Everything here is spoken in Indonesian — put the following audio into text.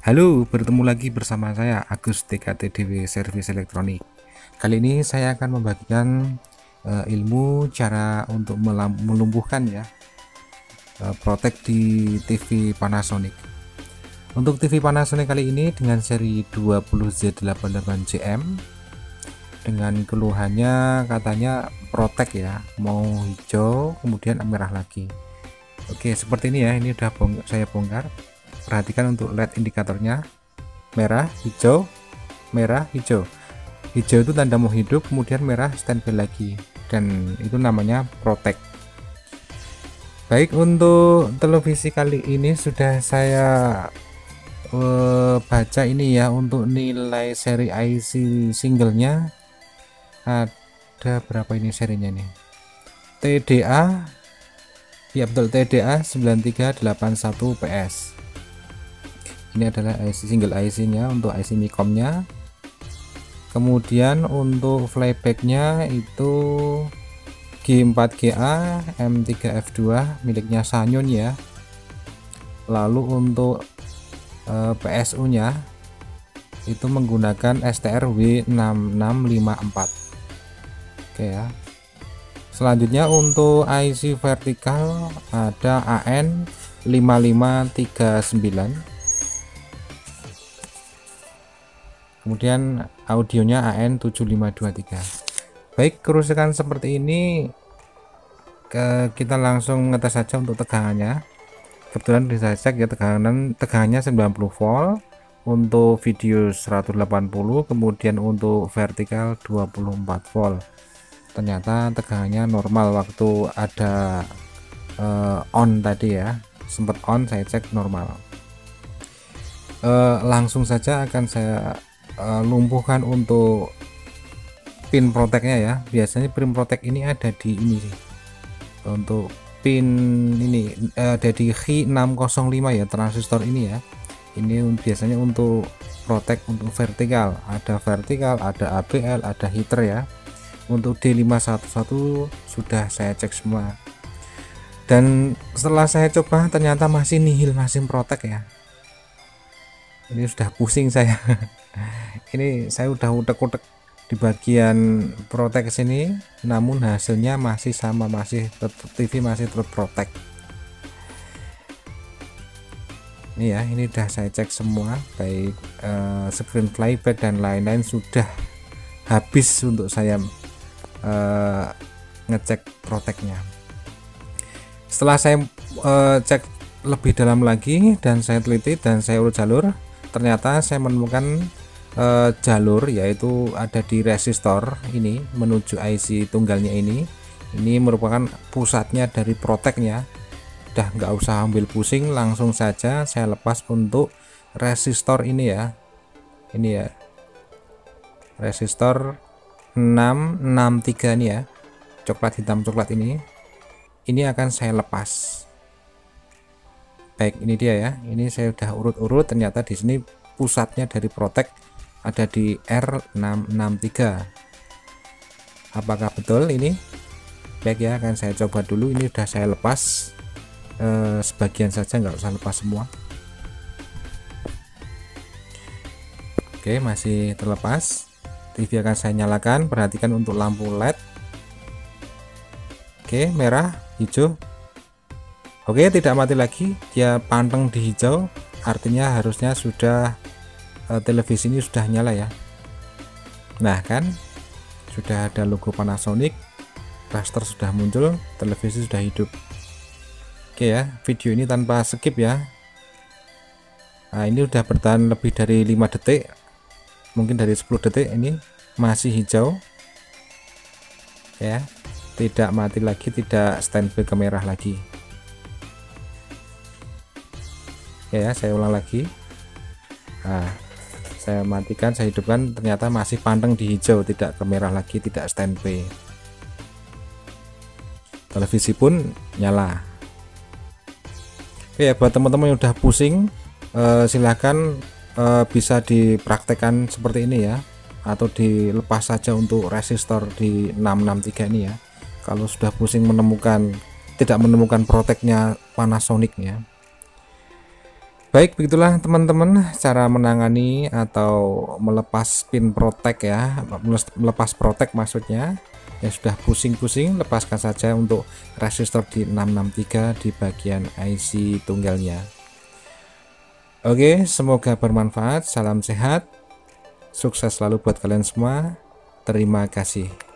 Halo, bertemu lagi bersama saya Agus TKTDW Servis Elektronik. Kali ini saya akan membagikan ilmu cara untuk melumpuhkan ya protek di TV Panasonic. Untuk TV Panasonic kali ini dengan seri 20Z88JM dengan keluhannya katanya protek ya, mau hijau kemudian merah lagi. Oke, seperti ini ya, ini udah saya bongkar. Perhatikan untuk LED indikatornya merah, hijau, merah, hijau. Hijau itu tanda mau hidup, kemudian merah standby lagi, dan itu namanya protek. Baik, untuk televisi kali ini sudah saya baca ini ya, untuk nilai seri IC singlenya ada berapa ini serinya nih, TDA ya, betul, TDA 9381 PS. Ini adalah IC single IC nya untuk IC Micom-nya. Kemudian untuk playback-nya itu G4GA M3F2 miliknya Sanyon ya. Lalu untuk PSU nya itu menggunakan STR W6654. Oke ya. Selanjutnya untuk IC vertikal ada AN5539. Kemudian audionya AN7523. Baik, kerusakan seperti ini kita langsung ngetes saja untuk tegangannya. Kebetulan bisa cek ya, tegangannya 90 volt, untuk video 180, kemudian untuk vertikal 24 volt. Ternyata tegangannya normal waktu ada on tadi ya, sempat on, saya cek normal. Langsung saja akan saya lumpuhkan untuk pin proteknya ya. Biasanya pin protek ini ada di ini sih, untuk pin ini ada di H605 ya, transistor ini ya. Ini biasanya untuk protek untuk vertikal, ada ABL, ada heater ya. Untuk D511 sudah saya cek semua, dan setelah saya coba ternyata masih nihil, masih protek ya. Ini sudah pusing saya. Ini saya udah utek-utek di bagian protek sini, namun hasilnya masih sama, masih TV masih terprotek. Ini ya, ini udah saya cek semua, baik screen playback dan lain-lain sudah habis untuk saya ngecek proteknya. Setelah saya cek lebih dalam lagi dan saya teliti dan saya urut jalur, ternyata saya menemukan jalur yaitu ada di resistor ini menuju IC tunggalnya ini merupakan pusatnya dari proteknya. Udah nggak usah ambil pusing, langsung saja saya lepas untuk resistor ini ya. Ini ya, resistor 663 ini ya, coklat hitam coklat ini akan saya lepas. Baik, ini dia ya, ini saya udah urut-urut, ternyata di sini pusatnya dari protek ada di R663. Apakah betul ini? Baik ya, akan saya coba dulu. Ini udah saya lepas sebagian saja, nggak usah lepas semua. Oke, masih terlepas. TV akan saya nyalakan. Perhatikan untuk lampu LED. Oke, merah, hijau. Oke, tidak mati lagi, dia panteng di hijau, artinya harusnya sudah televisi ini sudah nyala ya. Nah kan, sudah ada logo Panasonic, raster sudah muncul, televisi sudah hidup. Oke ya, video ini tanpa skip ya. Nah, ini udah bertahan lebih dari 5 detik, mungkin dari 10 detik. Ini masih hijau ya, tidak mati lagi, tidak standby ke merah lagi. Ya, saya ulang lagi. Nah, saya matikan, saya hidupkan, ternyata masih panteng di hijau, tidak ke merah lagi, tidak standby. Televisi pun nyala. Oke ya, buat teman-teman yang udah pusing, silahkan bisa dipraktekkan seperti ini ya, atau dilepas saja untuk resistor di 663 ini ya, kalau sudah pusing tidak menemukan proteknya Panasonic ya. Baik, begitulah teman-teman cara menangani atau melepas pin protect ya, melepas protect maksudnya. Ya sudah pusing-pusing, lepaskan saja untuk resistor di 663 di bagian IC tunggalnya. Oke, semoga bermanfaat. Salam sehat, sukses selalu buat kalian semua. Terima kasih.